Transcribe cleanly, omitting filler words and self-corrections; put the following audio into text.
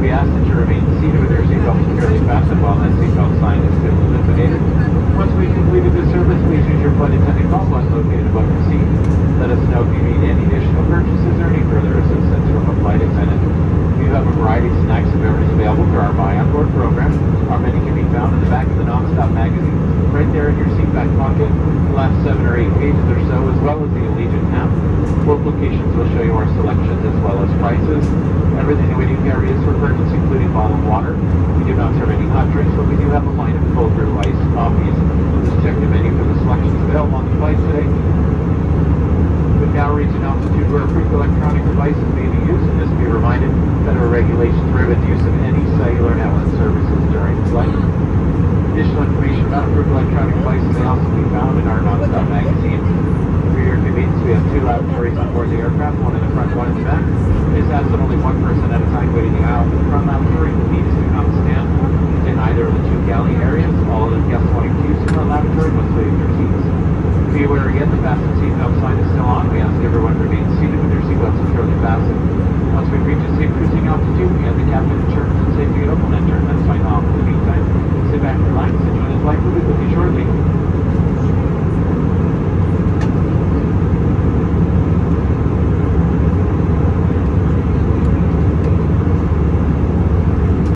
We ask that you remain seated with your seatbelt securely fastened while that seatbelt sign is still illuminated. Once we've completed this service, please use your flight attendant call button located above your seat. Let us know if you need any additional purchases or any further assistance from a flight attendant. We have a variety of snacks and beverages available through our Buy On Board program. Our menu can be found in the back of the Nonstop magazine, right there in your seat back pocket, the last 7 or 8 pages or so, as well as the Allegiant app. Both locations will show you our selections as well as prices. Everything that we do carry is for purchase, including bottled water. We do not serve any hot drinks, but we do have a line of cold brew iced coffees. Just check the menu for the selections available on the flight today. With now reaching altitude where approved electronic devices may be used, and just be reminded federal regulations prohibit the use of any cellular network services during flight. Additional information about approved electronic devices may also be found in our Nonstop magazine. For your convenience, we have 2 lavatories on board the aircraft, one in the front, one in the back. This has that only one person at a time waiting in the aisle for the front lavatory. Please do not stand in either of the 2 galley areas. All of the guests wanting to use the front lavatory must leave their seats. Be aware again, the fasten seatbelt sign is still on. We ask everyone to remain seated with their seatbelt securely fastened. Once we reach a safe cruising altitude, we have the captain